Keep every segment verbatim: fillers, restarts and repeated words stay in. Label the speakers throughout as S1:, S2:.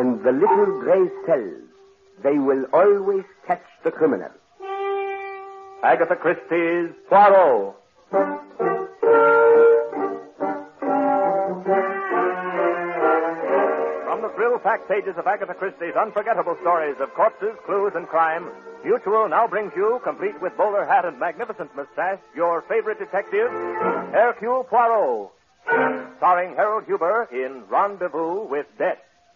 S1: and the little gray cells, they will always catch the criminal.
S2: Agatha Christie's Poirot. From the thrill-packed pages of Agatha Christie's unforgettable stories of corpses, clues, and crime, Mutual now brings you, complete with bowler hat and magnificent mustache, your favorite detective, Hercule Poirot, starring Harold Huber in Rendezvous with Death.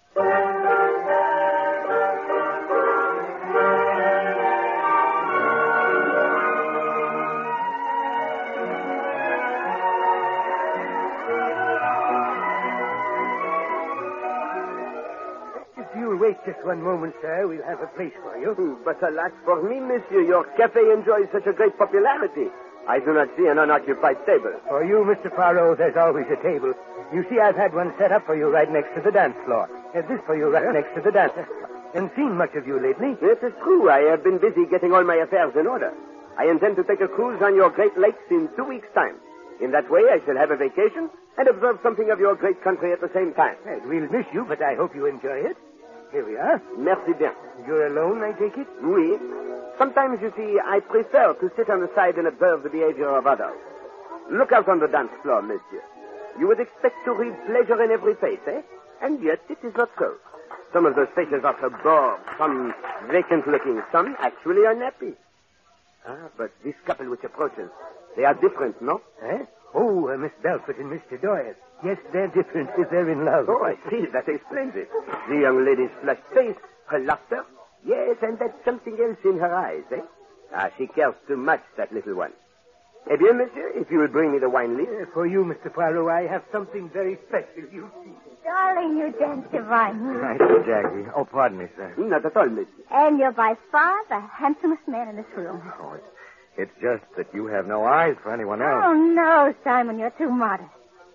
S3: Wait just one moment, sir. We'll have a place for you.
S1: But alas for me, monsieur, your cafe enjoys such a great popularity. I do not see an unoccupied table.
S3: For you, Mister Poirot, there's always a table. You see, I've had one set up for you right next to the dance floor. And this for you right next to the dance. Haven't seen much of you lately.
S1: It is true. I have been busy getting all my affairs in order. I intend to take a cruise on your Great Lakes in two weeks' time. In that way, I shall have a vacation and observe something of your great country at the same time.
S3: Well, we'll miss you, but I hope you enjoy it. Here we are.
S1: Merci bien.
S3: You're alone, I take it?
S1: Oui. Sometimes, you see, I prefer to sit on the side and observe the behavior of others. Look out on the dance floor, monsieur. You would expect to read pleasure in every face, eh? And yet it is not so. Some of those faces are so bored, some vacant-looking, some actually unhappy. Ah, but this couple which approaches, they are different, no?
S3: Eh? Oh, uh, Miss Belford and Mister Doyle. Yes, they're different if they're in love.
S1: Oh, I see. That explains it. The young lady's flushed face, her laughter. Yes, and that something else in her eyes, eh? Ah, she cares too much, that little one. Eh bien, monsieur, if you will bring me the wine list.
S3: Uh, for you, Mister Poirot, I have something very special, you see.
S4: Darling, you dance divine.
S5: Thank you, Jackie. Oh, pardon me, sir.
S1: Not at all, monsieur.
S4: And you're by far the handsomest man in this room.
S5: Oh, it's, it's just that you have no eyes for anyone else.
S4: Oh, no, Simon, you're too modest.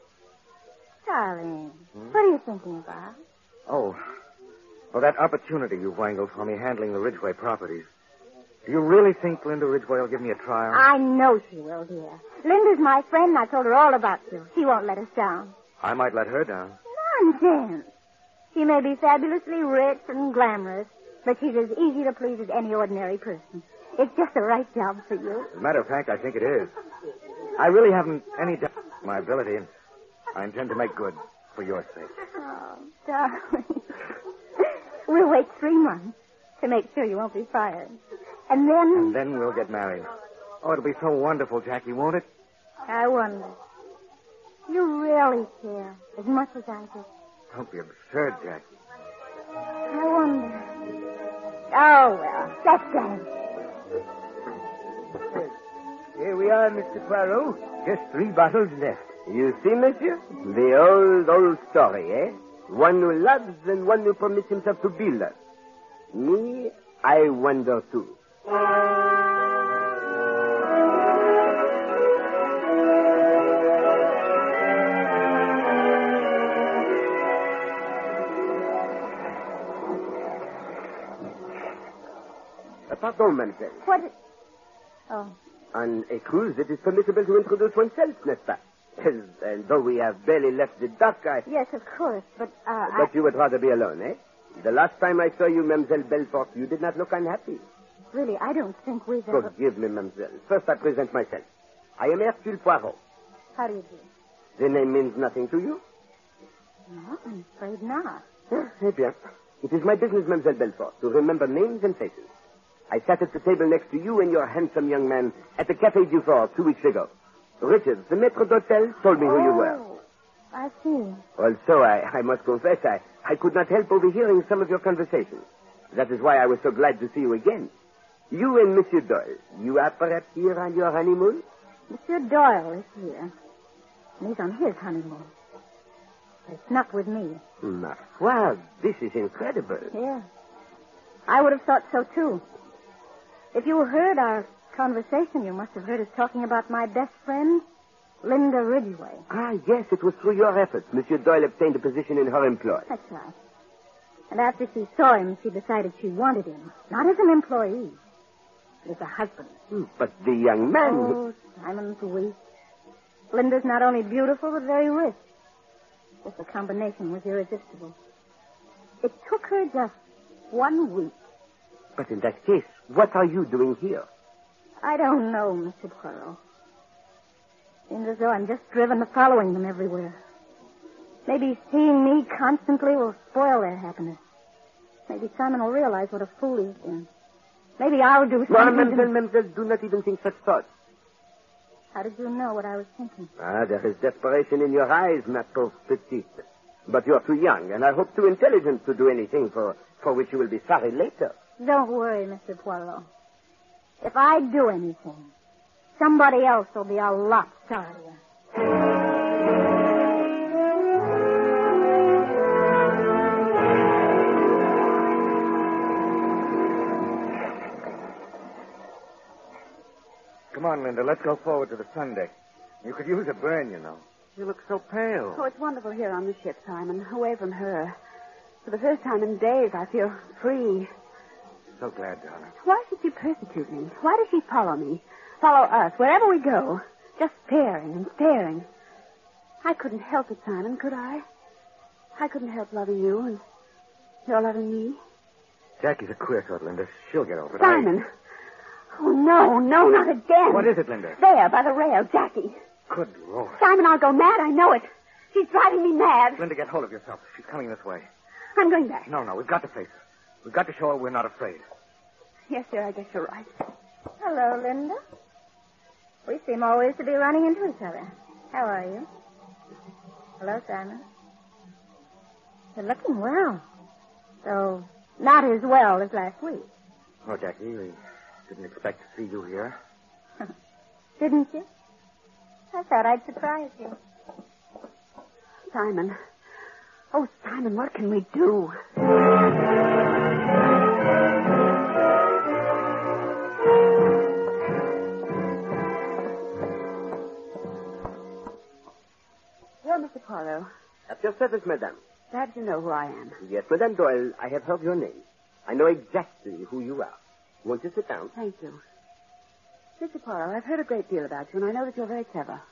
S4: Darling, hmm? What are you thinking about?
S5: Oh, well, that opportunity you wangled for me handling the Ridgeway properties. Do you really think Linda Ridgeway will give me a trial?
S4: I know she will, dear. Linda's my friend, and I told her all about you. She won't let us down.
S5: I might let her down.
S4: Nonsense. She may be fabulously rich and glamorous, but she's as easy to please as any ordinary person. It's just the right job for you.
S5: As a matter of fact, I think it is. I really haven't any doubt of my ability, and I intend to make good for your sake.
S4: Oh, darling. We'll wait three months to make sure you won't be fired. And then...
S5: And then we'll get married. Oh, it'll be so wonderful, Jackie, won't it?
S4: I wonder. You really care as much as I do.
S5: Don't be absurd, Jackie.
S4: I wonder. Oh, well, let's dance.
S3: Here we are, Mister Poirot. Just three bottles left.
S1: You see, monsieur? The old, old story, eh? One who loves and one who permits himself to be loved. Me, I wonder, too. Uh, pardon, mademoiselle.
S4: What? Is... Oh.
S1: On a cruise, it is permissible to introduce oneself, n'est-ce pas? And, and though we have barely left the dock, I...
S4: Yes, of course, but, uh...
S1: But
S4: I...
S1: you would rather be alone, eh? The last time I saw you, Mademoiselle Belfort, you did not look unhappy.
S4: Really, I don't think we've ever...
S1: Forgive me, Mademoiselle. First, I present myself. I am Hercule Poirot.
S4: How do you do?
S1: The name means nothing to you?
S4: No, I'm afraid not.
S1: Ah, eh bien. It is my business, Mademoiselle Belfort, to remember names and faces. I sat at the table next to you and your handsome young man at the Café du Fort two weeks ago. Richard, the maître d'hôtel, told me who
S4: oh,
S1: you were.
S4: I see.
S1: Also, I, I must confess, I, I could not help overhearing some of your conversations. That is why I was so glad to see you again. You and Monsieur Doyle, you are perhaps here on your honeymoon?
S4: Monsieur Doyle is here. And he's on his honeymoon. But it's not with me.
S1: Ma foi, this is incredible.
S4: Yeah. I would have thought so, too. If you heard our conversation, you must have heard us talking about my best friend, Linda Ridgeway.
S1: Ah, yes, it was through your efforts. Monsieur Doyle obtained a position in her employ.
S4: That's right. And after she saw him, she decided she wanted him. Not as an employee, but as a husband.
S1: Hmm, but the young man...
S4: Oh, Simon's weak. Linda's not only beautiful, but very rich. Just the combination was irresistible. It took her just one week.
S1: But in that case, what are you doing here?
S4: I don't know, Mister Poirot. Seems as though I'm just driven to following them everywhere. Maybe seeing me constantly will spoil their happiness. Maybe Simon will realize what a fool he's been. Maybe I'll do something.
S1: Well, mademoiselle, mademoiselle, do not even think such thoughts.
S4: How did you know what I was thinking?
S1: Ah, there is desperation in your eyes, ma pauvre petite. But you're too young, and I hope too intelligent to do anything for, for which you will be sorry later.
S4: Don't worry, Mister Poirot. If I do anything, somebody else will be a lot sorrier.
S5: Come on, Linda. Let's go forward to the sun deck. You could use a burn, you know. You look so pale.
S6: Oh, it's wonderful here on the ship, Simon, away from her. For the first time in days, I feel free.
S5: So glad, darling.
S6: Why should she persecute me? Why does she follow me? Follow us wherever we go? Just staring and staring. I couldn't help it, Simon, could I? I couldn't help loving you and you're loving me.
S5: Jackie's a queer sort, Linda. She'll get over it.
S6: Simon! I... Oh, no, no, not again.
S5: What is it, Linda?
S6: There, by the rail, Jackie.
S5: Good Lord.
S6: Simon, I'll go mad. I know it. She's driving me mad.
S5: Linda, get hold of yourself. She's coming this way.
S6: I'm going back.
S5: No, no, we've got to face her. We've got to show her we're not afraid.
S6: Yes, sir, I guess you're right.
S4: Hello, Linda. We seem always to be running into each other. How are you? Hello, Simon. You're looking well. Though not as well as last week.
S5: Oh, Jackie, we didn't expect to see you here.
S4: Didn't you? I thought I'd surprise you.
S6: Simon. Oh, Simon, what can we do? Well, Mister Poirot.
S1: At your service, madame.
S6: Perhaps you know who I am.
S1: Yes, Madame Doyle, I have heard your name. I know exactly who you are. Won't you sit down?
S6: Thank you. Mister Poirot, I've heard a great deal about you, and I know that you're very clever.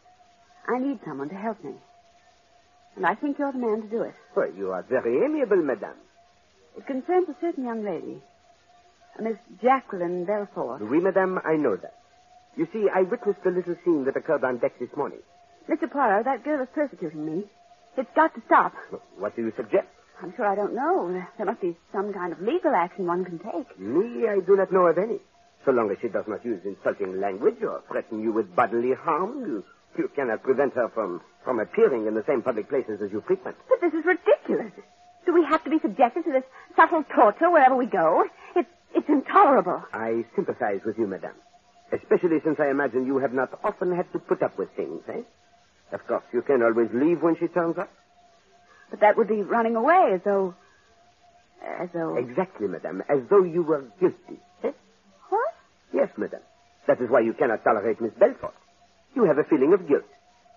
S6: I need someone to help me. And I think you're the man to do it.
S1: Well, you are very amiable, madame.
S6: It concerns a certain young lady, a Miss Jacqueline Belfort.
S1: Oui, madame, I know that. You see, I witnessed the little scene that occurred on deck this morning.
S6: Mister Poirot, that girl is persecuting me. It's got to stop.
S1: What do you suggest?
S6: I'm sure I don't know. There must be some kind of legal action one can take.
S1: Me, I do not know of any. So long as she does not use insulting language or threaten you with bodily harm, you, you cannot prevent her from, from appearing in the same public places as you frequent.
S6: But this is ridiculous. Do we have to be subjected to this subtle torture wherever we go? It's, it's intolerable.
S1: I sympathize with you, madame. Especially since I imagine you have not often had to put up with things, eh? Of course, you can always leave when she turns up.
S6: But that would be running away as though... As though...
S1: Exactly, madame. As though you were guilty. Eh?
S6: What?
S1: Yes, madame. That is why you cannot tolerate Miss Belfort. You have a feeling of guilt.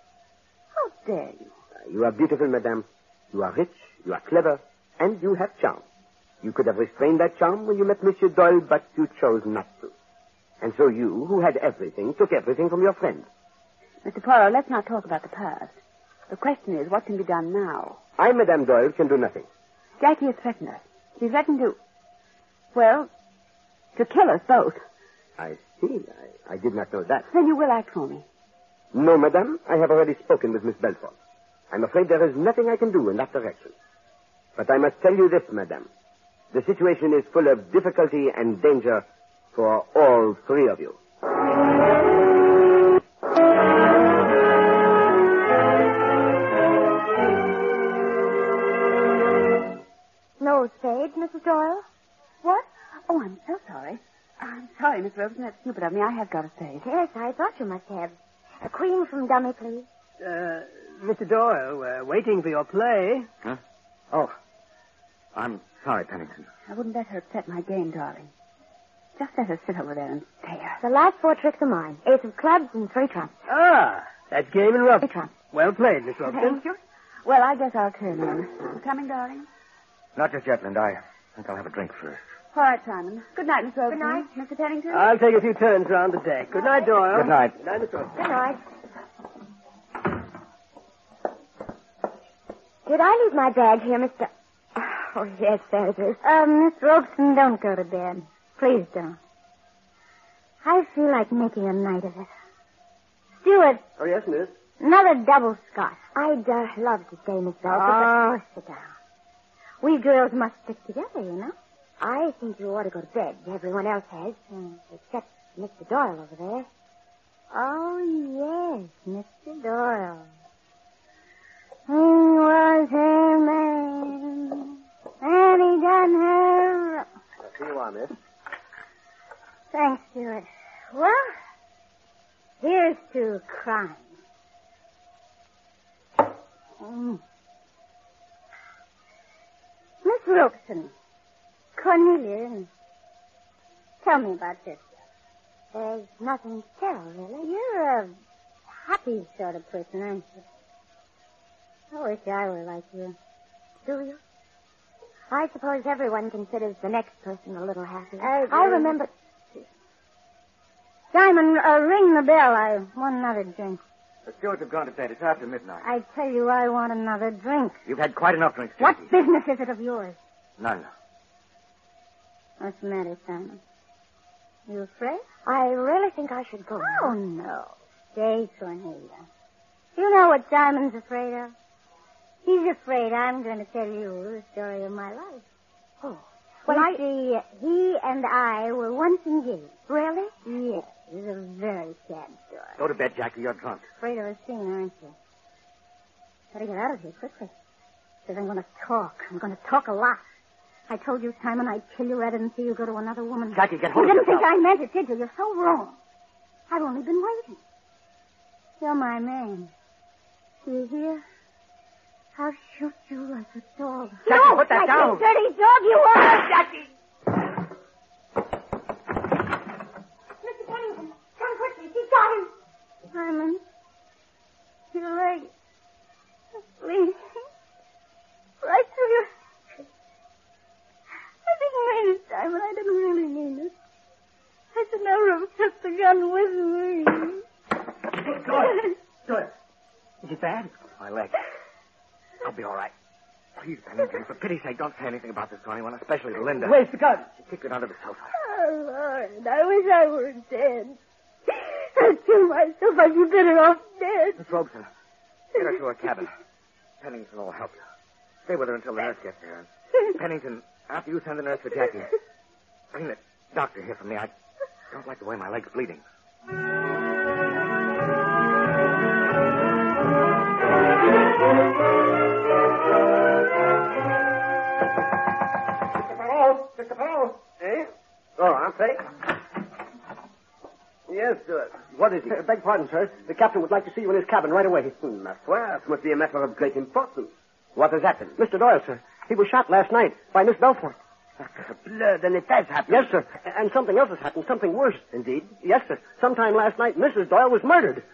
S6: How dare you?
S1: Uh, you are beautiful, madame. You are rich, you are clever, and you have charm. You could have restrained that charm when you met Monsieur Doyle, but you chose not to. And so you, who had everything, took everything from your friend.
S6: Mister Poirot, let's not talk about the past. The question is, what can be done now?
S1: I, Madame Doyle, can do nothing.
S6: Jackie has threatened us. She's threatened to... Well, to kill us both.
S1: I see. I, I did not know that.
S6: Then you will act for me.
S1: No, madame. I have already spoken with Miss Belfort. I'm afraid there is nothing I can do in that direction. But I must tell you this, madame. The situation is full of difficulty and danger for all three of you.
S4: No spades, Missus Doyle?
S6: What? Oh, I'm so sorry. I'm sorry, Miss Robeson. That's stupid of me. I have got a spade.
S4: Yes, I thought you must have. A queen from dummy, please.
S3: Uh, Mister Doyle, we're waiting for your play.
S5: Huh? Oh. I'm sorry, Pennington.
S6: I wouldn't let her upset my game, darling. Just let her sit over there and stare.
S4: The last four tricks are mine. Ace of clubs and three trumps.
S3: Ah, that's game and rub.
S4: Three trumps.
S3: Well played, Miss Robeson.
S6: Thank you. Well, I guess I'll turn in. You coming, darling?
S5: Not just yet, Linda. I think I'll have a drink first.
S6: All right, Simon. Good night, Miss Robeson.
S4: Good night.
S6: Mister Pennington?
S3: I'll take a few turns round the deck. Good night, Doyle.
S5: Good night.
S3: Good night, Miss Robeson.
S4: Good night. Did I leave my bag here, Mister...
S6: Oh, yes, that it is.
S4: Uh, Miss Robeson, don't go to bed. Please don't. I feel like making a night of it. Stuart.
S1: Oh, yes, miss.
S4: Another double scotch.
S6: I'd uh, love to stay, Miss Belford.
S4: Oh, sit down. We girls must stick together, you know.
S6: I think you ought to go to bed. Everyone else has.
S4: Hmm.
S6: Except Mister Doyle over there.
S4: Oh, yes, Mister Doyle. He was her man, and he done her.
S1: Here you are, miss.
S4: Thanks, Stuart. Well, here's to crime. Mm. Miss Robeson, Cornelia, tell me about this.
S6: There's nothing to tell, really.
S4: You're a happy sort of person, aren't you? I wish I were like you.
S6: Do you? I suppose everyone considers the next person a little happy.
S4: I,
S6: I remember...
S4: Simon, uh, ring the bell. I want another drink.
S5: The stewards have gone to bed. It's after midnight.
S4: I tell you, I want another drink.
S5: You've had quite enough drinks,
S4: What
S5: Jackie.
S4: business is it of yours?
S5: None.
S4: What's the matter, Simon? You afraid?
S6: I really think I should go.
S4: Oh, no. Stay, Cornelia. You know what Simon's afraid of? He's afraid I'm going to tell you the story of my life.
S6: Oh.
S4: Well,
S6: Well,
S4: I
S6: I...
S4: see, he and I were once engaged.
S6: Really?
S4: Yes, it was a very sad story.
S5: Go to bed, Jackie. You're drunk.
S4: Afraid of a scene, aren't you? Better get out of here quickly. Because I'm going to talk. I'm going to talk a lot. I told you, Simon, I'd kill you rather than see you go to another woman.
S5: Jackie, get hold
S4: You
S5: of
S4: didn't think
S5: yourself.
S4: I meant it, did you? You're so wrong. I've only been waiting. You're my man. Do you hear? I'll shoot you like a dog.
S5: Jackie,
S4: no,
S5: put that
S4: like
S5: down.
S4: a dirty dog you are.
S5: Jackie!
S4: Mister Pennington, come quickly. He's got him. Simon, your leg is bleeding. Right through your... I didn't mean it, Simon. I didn't really mean it. I should never have took the gun with me.
S3: Doyle. Doyle. Is it bad?
S5: My leg. I'll be all right. Please, Pennington, for pity's sake, don't say anything about this to anyone, especially to Linda.
S3: Where's the gun?
S5: She kicked it under the sofa.
S4: Oh, Lord, I wish I were dead. I'd kill myself. I'd be better off dead.
S5: Miss Robeson, get her to her cabin. Pennington will help you. Stay with her until the nurse gets there. Pennington, after you send the nurse for Jackie, bring the doctor here for me. I don't like the way my leg's bleeding.
S1: Mister Farrell! Mister Farrell! Eh? Oh, I'm safe. Yes, sir. What is it?
S3: Uh, beg pardon, sir. The captain would like to see you in his cabin right away.
S1: Hmm, ma foi, it must be a matter of great importance. What has happened?
S3: Mister Doyle, sir. He was shot last night by Miss Belfort.
S1: Blood, then it has happened.
S3: Yes, sir. And something else has happened. Something worse.
S1: Indeed?
S3: Yes, sir. Sometime last night, Missus Doyle was murdered.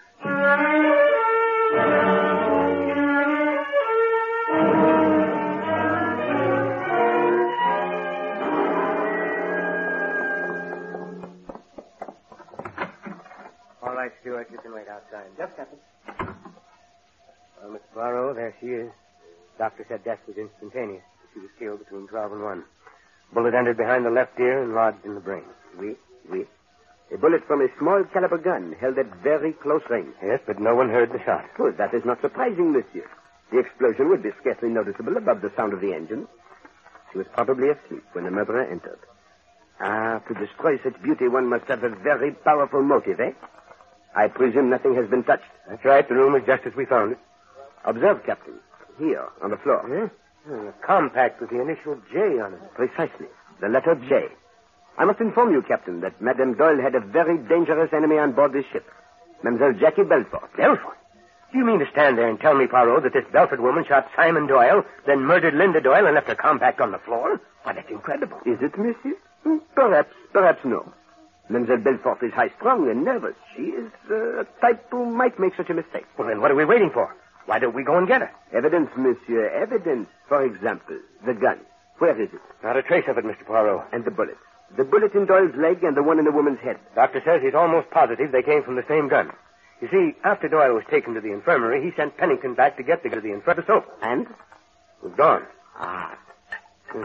S7: All right, Stuart, you can wait outside.
S3: Yes, Captain.
S7: Well, Miss Poirot, there she is. Doctor said death was instantaneous. She was killed between twelve and one. Bullet entered behind the left ear and lodged in the brain.
S1: Oui, oui. A bullet from a small caliber gun held at very close range.
S7: Yes, but no one heard the shot.
S1: Good, that is not surprising, monsieur. The explosion would be scarcely noticeable above the sound of the engine. She was probably asleep when the murderer entered. Ah, to destroy such beauty, one must have a very powerful motive, eh? I presume nothing has been touched.
S7: That's right. The room is just as we found it.
S1: Observe, Captain. Here, on the floor.
S7: Yes? A compact with the initial J on it.
S1: Precisely. The letter J. I must inform you, Captain, that Madame Doyle had a very dangerous enemy on board this ship. Mademoiselle Jackie Belfort.
S7: Belfort? Do you mean to stand there and tell me, Poirot, that this Belfort woman shot Simon Doyle, then murdered Linda Doyle and left her compact on the floor? Why, that's incredible.
S1: Is it, monsieur? Hmm, Perhaps, perhaps no. Mademoiselle Belfort is high-strung and nervous. She is uh, a type who might make such a mistake.
S7: Well, then what are we waiting for? Why don't we go and get her?
S1: Evidence, monsieur, evidence. For example, the gun. Where is it?
S7: Not a trace of it, Mister Poirot.
S1: And the bullets. The bullet in Doyle's leg and the one in the woman's head.
S7: Doctor says he's almost positive they came from the same gun. You see, after Doyle was taken to the infirmary, he sent Pennington back to get the gun to the infirmary sofa.
S1: And?
S7: It was gone.
S1: Ah.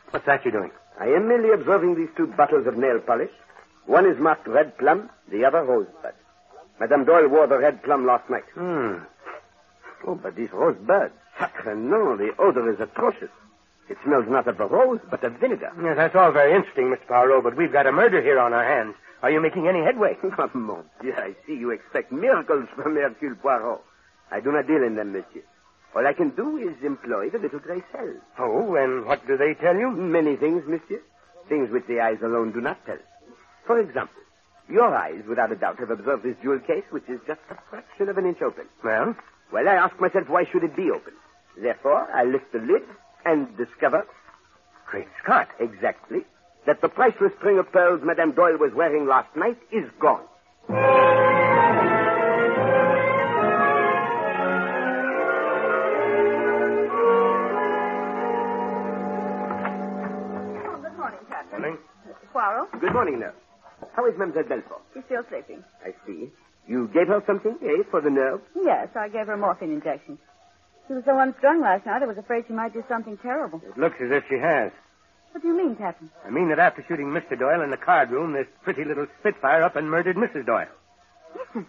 S7: What's that you're doing?
S1: I am merely observing these two bottles of nail polish. One is marked red plum, the other rosebud. Madame Doyle wore the red plum last night.
S7: Hmm.
S1: Oh, but these rosebuds, sacre no, the odor is atrocious. It smells not of the rose, but of vinegar.
S7: Yeah, that's all very interesting, Mister Poirot, but we've got a murder here on our hands. Are you making any headway?
S1: Oh, mon Dieu, I see you expect miracles from Hercule Poirot. I do not deal in them, monsieur. All I can do is employ the little gray cells.
S7: Oh, and what do they tell you?
S1: Many things, monsieur. Things which the eyes alone do not tell. For example, your eyes, without a doubt, have observed this jewel case, which is just a fraction of an inch open.
S7: Well?
S1: Well, I ask myself, why should it be open? Therefore, I lift the lid and discover...
S7: Great Scott.
S1: Exactly. That the priceless string of pearls Madame Doyle was wearing last night is gone.
S6: Oh, good morning, Captain.
S7: Morning.
S6: Mister Poirot,
S1: Good morning, nurse. How is Mademoiselle Belfort?
S6: she's still sleeping.
S1: I see. You gave her something, eh, for the nerve?
S6: Yes, I gave her a morphine injection. She was so unstrung last night, I was afraid she might do something terrible.
S7: It looks as if she has.
S6: What do you mean, Captain?
S7: I mean that after shooting Mister Doyle in the card room, this pretty little Spitfire up and murdered Missus Doyle.
S6: Missus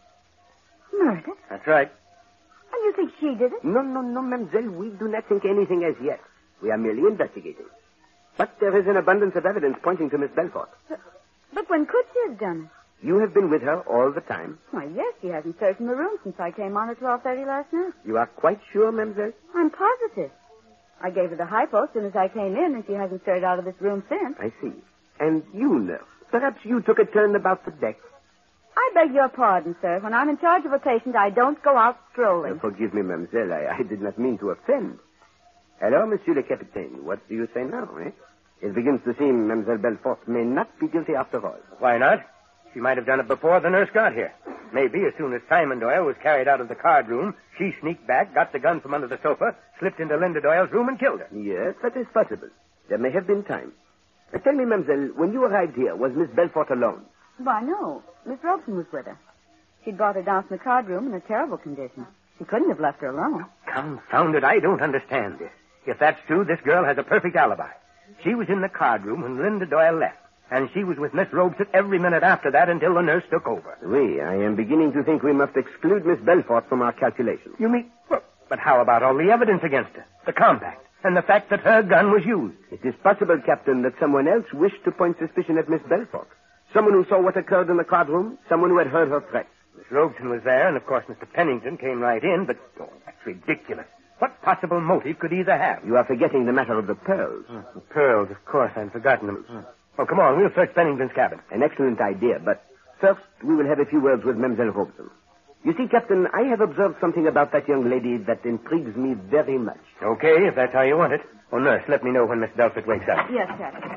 S6: Doyle? Murdered?
S7: That's right.
S6: And you think she did it?
S1: No, no, no, mademoiselle. We do not think anything as yet. We are merely investigating. But there is an abundance of evidence pointing to Miss Belfort.
S6: But, but when could she have done it?
S1: You have been with her all the time.
S6: Why, yes, she hasn't searched in the room since I came on at twelve thirty last night.
S1: You are quite sure, mademoiselle?
S6: I'm positive. I gave her the hypo as soon as I came in, and she hasn't stirred out of this room since.
S1: I see. And you, nurse, perhaps you took a turn about the deck.
S6: I beg your pardon, sir. When I'm in charge of a patient, I don't go out strolling.
S1: Uh, forgive me, mademoiselle. I, I did not mean to offend. Hello, monsieur le capitaine. What do you say now, eh? It begins to seem Mademoiselle Belfort may not be guilty after all.
S7: Why not? She might have done it before the nurse got here. Maybe as soon as Simon Doyle was carried out of the card room, she sneaked back, got the gun from under the sofa, slipped into Linda Doyle's room, and killed her.
S1: Yes, that is possible. There may have been time. Uh, tell me, mademoiselle, when you arrived here, was Miss Belfort alone?
S6: Why, no. Miss Robeson was with her. She'd brought her down from the card room in a terrible condition. She couldn't have left her alone.
S7: Confound it, I don't understand this. If that's true, this girl has a perfect alibi. She was in the card room when Linda Doyle left, and she was with Miss Robeson every minute after that until the nurse took over.
S1: Oui, I am beginning to think we must exclude Miss Belfort from our calculations.
S7: You mean... Well, but how about all the evidence against her? The compact, and the fact that her gun was used.
S1: It is possible, Captain, that someone else wished to point suspicion at Miss Belfort. Someone who saw what occurred in the card room, someone who had heard her threats.
S7: Miss Robeson was there, and of course Mister Pennington came right in, but oh, that's ridiculous. What possible motive could either have?
S1: You are forgetting the matter of the pearls.
S7: Oh, the pearls, of course, I'd forgotten them. Oh. oh, come on, we'll search Pennington's cabin.
S1: An excellent idea, but first we will have a few words with Mademoiselle Robeson. You see, Captain, I have observed something about that young lady that intrigues me very much.
S7: Okay, if that's how you want it. Oh, nurse, let me know when Miss Belfort wakes up.
S6: Yes, Captain.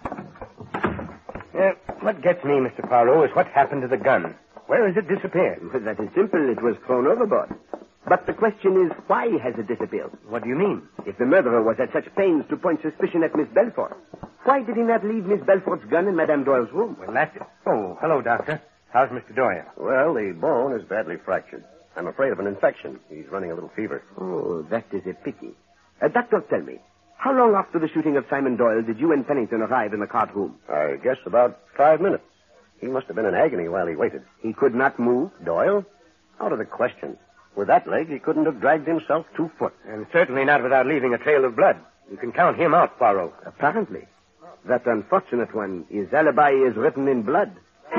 S7: Uh, what gets me, Mister Poirot, is what happened to the gun. Where has it disappeared?
S1: Well, that is simple. It was thrown overboard. But the question is, why has it disappeared?
S7: What do you mean?
S1: If the murderer was at such pains to point suspicion at Miss Belfort, why did he not leave Miss Belfort's gun in Madame Doyle's room?
S7: Well, that's it. Oh, hello, Doctor. How's Mister Doyle?
S8: Well, the bone is badly fractured. I'm afraid of an infection. He's running a little fever.
S1: Oh, that is a pity. Uh, doctor, tell me, how long after the shooting of Simon Doyle did you and Pennington arrive in the card room?
S8: I guess about five minutes. He must have been in agony while he waited.
S1: He could not move?
S8: Doyle? Out of the question. With that leg, he couldn't have dragged himself two foot.
S7: And certainly not without leaving a trail of blood. You can count him out, Poirot.
S1: Apparently. That unfortunate one, his alibi is written in blood.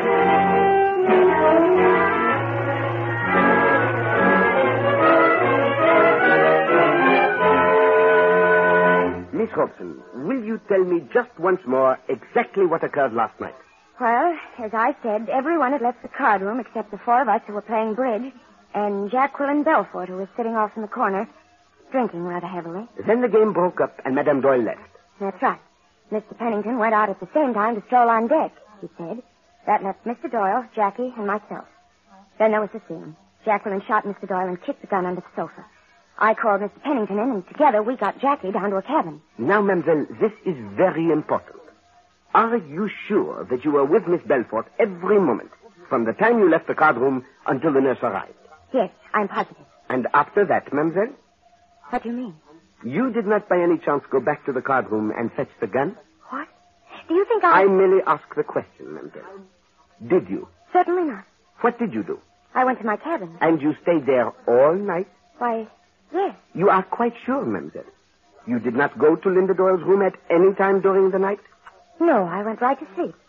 S1: Miss Robeson, will you tell me just once more exactly what occurred last night?
S4: Well, as I said, everyone had left the card room except the four of us who were playing bridge, and Jacqueline Belfort, who was sitting off in the corner, drinking rather heavily.
S1: Then the game broke up and Madame Doyle left.
S4: That's right. Mister Pennington went out at the same time to stroll on deck, he said. That left Mister Doyle, Jackie, and myself. Then there was the scene. Jacqueline shot Mister Doyle and kicked the gun under the sofa. I called Mister Pennington in, and together we got Jackie down to a cabin.
S1: Now, mademoiselle, this is very important. Are you sure that you were with Miss Belfort every moment, from the time you left the card room until the nurse arrived?
S4: Yes, I'm positive.
S1: And after that, mademoiselle?
S4: What do you mean?
S1: You did not by any chance go back to the card room and fetch the gun?
S4: What? Do you think I...
S1: I merely ask the question, mademoiselle. Did you?
S4: Certainly not.
S1: What did you do?
S4: I went to my cabin.
S1: And you stayed there all night?
S4: Why, yes.
S1: You are quite sure, mademoiselle? You did not go to Linda Doyle's room at any time during the night?
S4: No, I went right to sleep.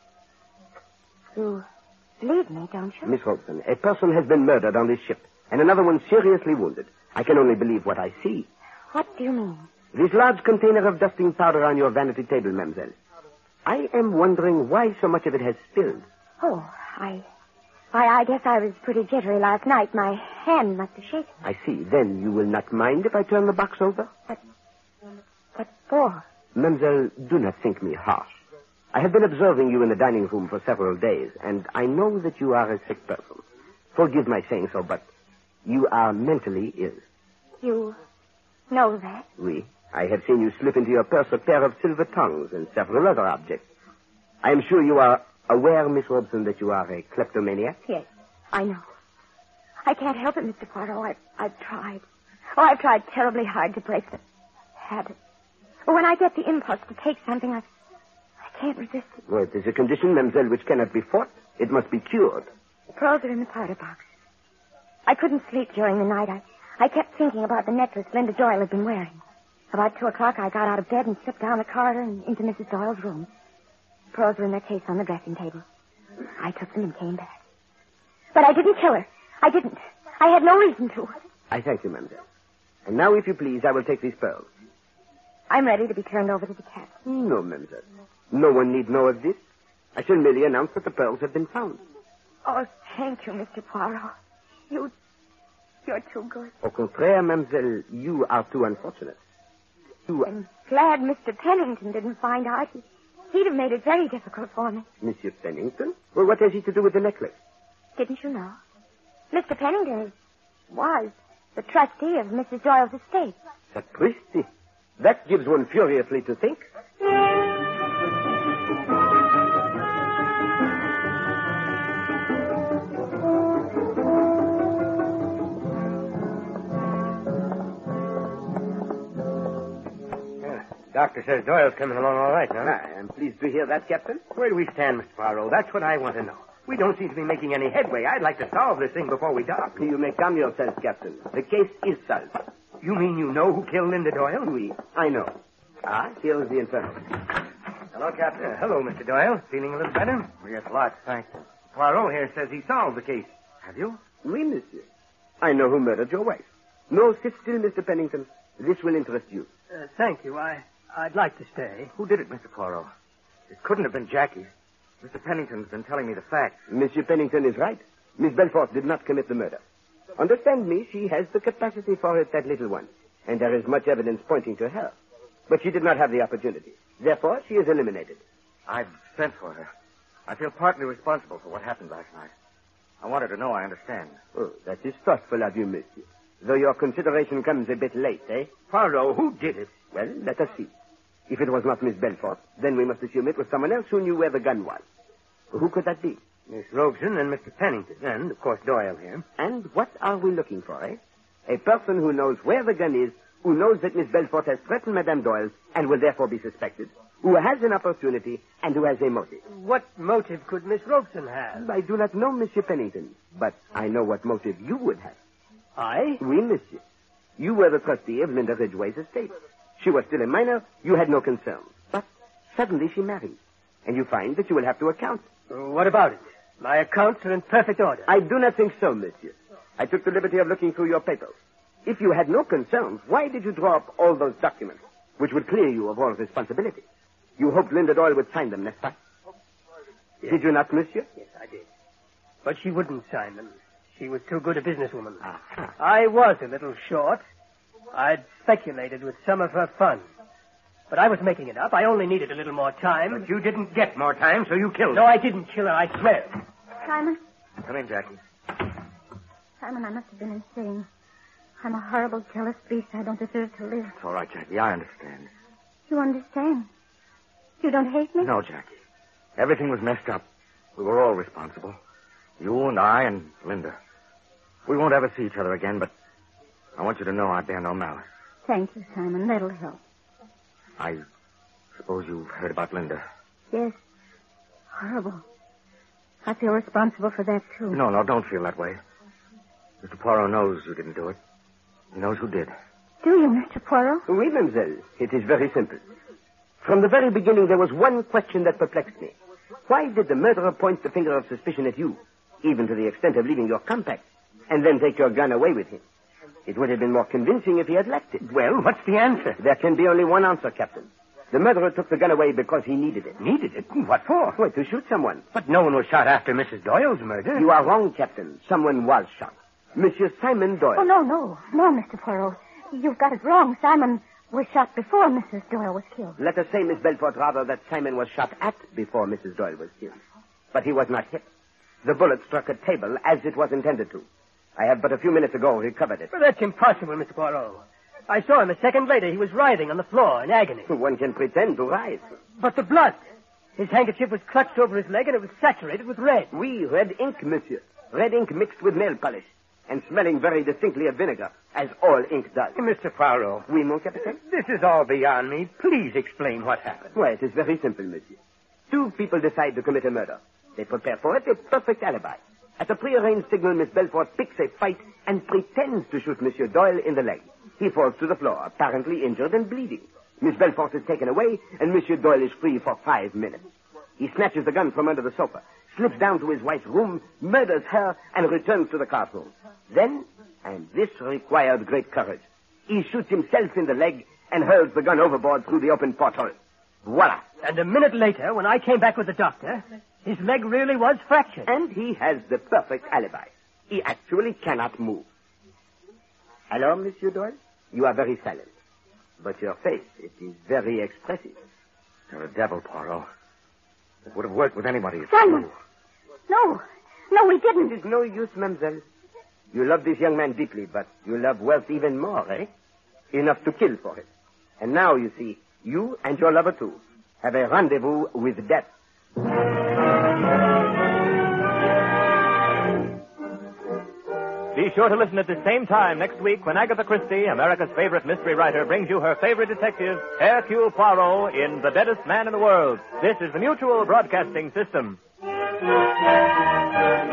S4: You believe me, don't you?
S1: Miss Robeson, a person has been murdered on this ship, and another one seriously wounded. I can only believe what I see.
S4: What do you mean?
S1: This large container of dusting powder on your vanity table, mademoiselle. I am wondering why so much of it has spilled.
S4: Oh, I... Why, I guess I was pretty jittery last night. My hand must have shaken.
S1: I see. Then you will not mind if I turn the box over?
S4: But... What for?
S1: Mademoiselle, do not think me harsh. I have been observing you in the dining room for several days, and I know that you are a sick person. Forgive my saying so, but you are mentally ill.
S4: You know that?
S1: Oui. I have seen you slip into your purse a pair of silver tongues and several other objects. I am sure you are aware, Miss Robeson, that you are a kleptomaniac?
S4: Yes, I know. I can't help it, Mister Poirot. I've, I've tried. Oh, I've tried terribly hard to break the habit. But when I get the impulse to take something, I, I can't resist it.
S1: Well, it is a condition, mademoiselle, which cannot be fought. It must be cured.
S4: The pearls are in the powder box. I couldn't sleep during the night. I, I kept thinking about the necklace Linda Doyle had been wearing. About two o'clock, I got out of bed and slipped down the corridor and into Missus Doyle's room. The pearls were in their case on the dressing table. I took them and came back. But I didn't kill her. I didn't. I had no reason to.
S1: I thank you, mademoiselle. And now, if you please, I will take these pearls.
S4: I'm ready to be turned over to the captain.
S1: No, mademoiselle. No one need know of this. I shall merely announce that the pearls have been found.
S4: Oh, thank you, Mister Poirot. You... You're too good.
S1: Au contraire, mademoiselle, you are too unfortunate. You...
S4: I'm glad Mister Pennington didn't find out. He, he'd have made it very difficult for me.
S1: Monsieur Pennington? Well, what has he to do with the necklace?
S4: Didn't you know? Mister Pennington was the trustee of Missus Doyle's estate.
S1: Sapristi. That gives one furiously to think.
S7: Doctor says Doyle's coming along all right, huh?
S1: I am pleased to hear that, Captain.
S7: Where do we stand, Mister Poirot? That's what I want to know. We don't seem to be making any headway. I'd like to solve this thing before we dock.
S1: You may calm yourself, Captain. The case is solved.
S7: You mean you know who killed Linda Doyle?
S1: Oui, I know. Ah, here is the infernal.
S7: Hello, Captain. Uh, hello, Mister Doyle. Feeling a little better?
S5: Yes, lots, thanks.
S7: Poirot here says he solved the case.
S5: Have you?
S1: Oui, monsieur. I know who murdered your wife. No, sit still, Mister Pennington. This will interest you.
S3: Uh, thank you. I, I'd like to stay.
S5: Who did it, Mister Poirot? It couldn't have been Jackie. Mister Pennington's been telling me the facts.
S1: Monsieur Pennington is right. Miss Belfort did not commit the murder. Understand me, she has the capacity for it, that little one. And there is much evidence pointing to her. But she did not have the opportunity. Therefore, she is eliminated.
S5: I've sent for her. I feel partly responsible for what happened last night. I want her to know I understand.
S1: Oh, that is thoughtful of you, monsieur. Though your consideration comes a bit late, eh?
S7: Poirot, who did it?
S1: Well, let us see. If it was not Miss Belfort, then we must assume it was someone else who knew where the gun was. Who could that be?
S7: Miss Robeson and Mister Pennington, and, of course, Doyle here.
S1: And what are we looking for, eh? A person who knows where the gun is, who knows that Miss Belfort has threatened Madame Doyle and will therefore be suspected, who has an opportunity, and who has a motive.
S3: What motive could Miss Robeson have?
S1: I do not know, Monsieur Pennington, but I know what motive you would have.
S3: I?
S1: Oui, monsieur. You were the trustee of Linda Ridgway's estate. She was still a minor. You had no concern. But suddenly she married. And you find that you will have to account.
S3: Uh, what about it? My accounts are in perfect order.
S1: I do not think so, monsieur. I took the liberty of looking through your papers. If you had no concerns, why did you draw up all those documents, which would clear you of all responsibility? You hoped Linda Doyle would sign them, n'est-ce pas? Yes. Did you not, monsieur?
S3: Yes, I did. But she wouldn't sign them. She was too good a businesswoman.
S1: Ah.
S3: I was a little short. I'd speculated with some of her funds. But I was making it up. I only needed a little more time.
S7: But you didn't get more time, so you killed her.
S3: No, I didn't kill her, I swear.
S4: Simon?
S5: Come in, Jackie.
S4: Simon, I must have been insane. I'm a horrible, jealous beast. I don't deserve to live.
S5: It's all right, Jackie. I understand.
S4: You understand? You don't hate me?
S5: No, Jackie. Everything was messed up. We were all responsible. You and I and Linda. We won't ever see each other again, but I want you to know I bear no malice.
S4: Thank you, Simon. That'll help.
S5: I suppose you've heard about Linda.
S4: Yes. Horrible. I feel responsible for that, too.
S5: No, no, don't feel that way. Mister Poirot knows you didn't do it. He knows who did.
S4: Do you, Mister Poirot?
S1: Oui, mademoiselle. It is very simple. From the very beginning, there was one question that perplexed me. Why did the murderer point the finger of suspicion at you, even to the extent of leaving your compact, and then take your gun away with him? It would have been more convincing if he had left it.
S7: Well, what's the answer?
S1: There can be only one answer, Captain. The murderer took the gun away because he needed it.
S7: Needed it? What for?
S1: Why, to shoot someone.
S7: But no one was shot after Missus Doyle's murder.
S1: You are wrong, Captain. Someone was shot. Monsieur Simon Doyle.
S4: Oh, no, no. No, Mister Poirot. You've got it wrong. Simon was shot before Missus Doyle was killed.
S1: Let us say, Miss Belfort, rather, that Simon was shot at before Missus Doyle was killed. But he was not hit. The bullet struck a table as it was intended to. I have but a few minutes ago recovered it.
S3: Well, that's impossible, Mister Poirot. I saw him a second later. He was writhing on the floor in agony.
S1: One can pretend to rise.
S3: But the blood. His handkerchief was clutched over his leg and it was saturated with red.
S1: Oui, red ink, monsieur. Red ink mixed with nail polish. And smelling very distinctly of vinegar, as all ink does.
S7: Mister Poirot.
S1: Oui, mon capitaine?
S7: This is all beyond me. Please explain what happened.
S1: Why, it is very simple, monsieur. Two people decide to commit a murder. They prepare for it a perfect alibi. At a prearranged signal, Miss Belfort picks a fight and pretends to shoot Monsieur Doyle in the leg. He falls to the floor, apparently injured and bleeding. Miss Belfort is taken away, and Monsieur Doyle is free for five minutes. He snatches the gun from under the sofa, slips down to his wife's room, murders her, and returns to the card room. Then, and this required great courage, he shoots himself in the leg and hurls the gun overboard through the open porthole. Voila.
S3: And a minute later, when I came back with the doctor, his leg really was fractured.
S1: And he has the perfect alibi. He actually cannot move. Hello, Monsieur Doyle? You are very silent. But your face, it is very expressive.
S5: You're a devil, Poirot. It would have worked with anybody.
S4: Simon! No. No, we didn't.
S1: It is no use, mademoiselle. You love this young man deeply, but you love wealth even more, eh? Enough to kill for it. And now, you see, you and your lover, too, have a rendezvous with death.
S2: Be sure to listen at the same time next week when Agatha Christie, America's favorite mystery writer, brings you her favorite detective, Hercule Poirot, in The Deadest Man in the World. This is the Mutual Broadcasting System.